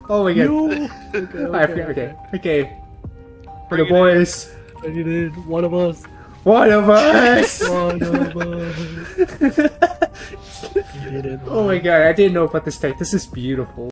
Oh my god. No. Okay. For the boys. I need it. One of us. One of us! One of us. You did it. Oh my god, I didn't know about this tank. This is beautiful.